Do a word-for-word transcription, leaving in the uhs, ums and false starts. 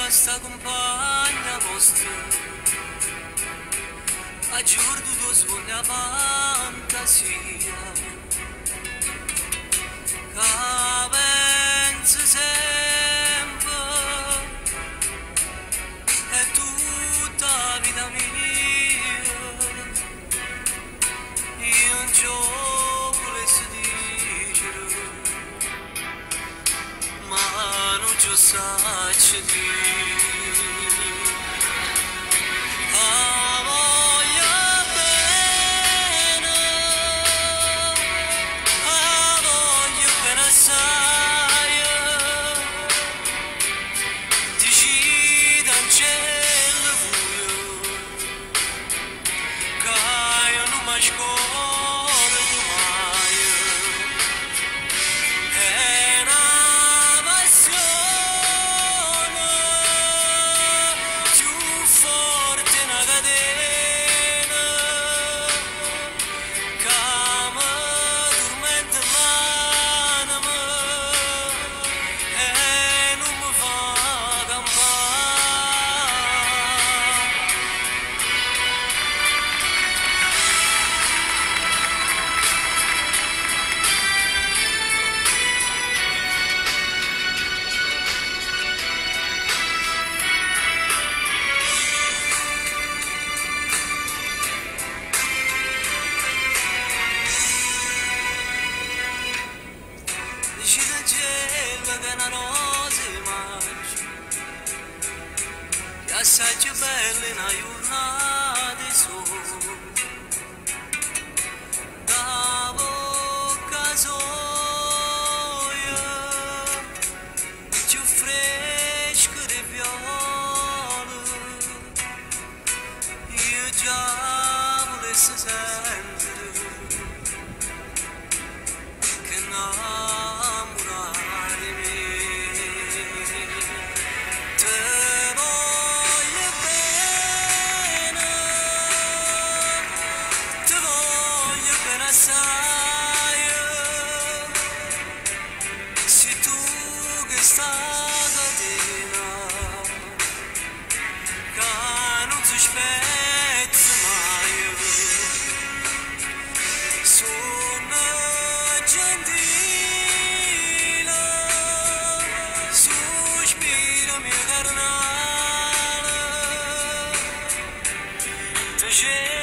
sta compagna vostra, a giorno tu svoglia fantasia, che pensi sempre, è tutta la vita mia, io non ci volessi dire, ma non ci saccio dire. Ah, voglio bene, ah, voglio bene assai, dici da un cielo buio, che io non mi scordo mai. È una passione più forte una catena che mi tormenta l'anima e non mi fa campare. Dici da gelo che una rosa magica, che assai più bella in una giornata di sole, da bocca soia, più fresca di viola, io già volessi sentire che innamorai di me. Te voglio bene, te voglio bene assai, sei tu che stai catena, che non si spezza mai. Sono gentile, sospiro mio carnale, te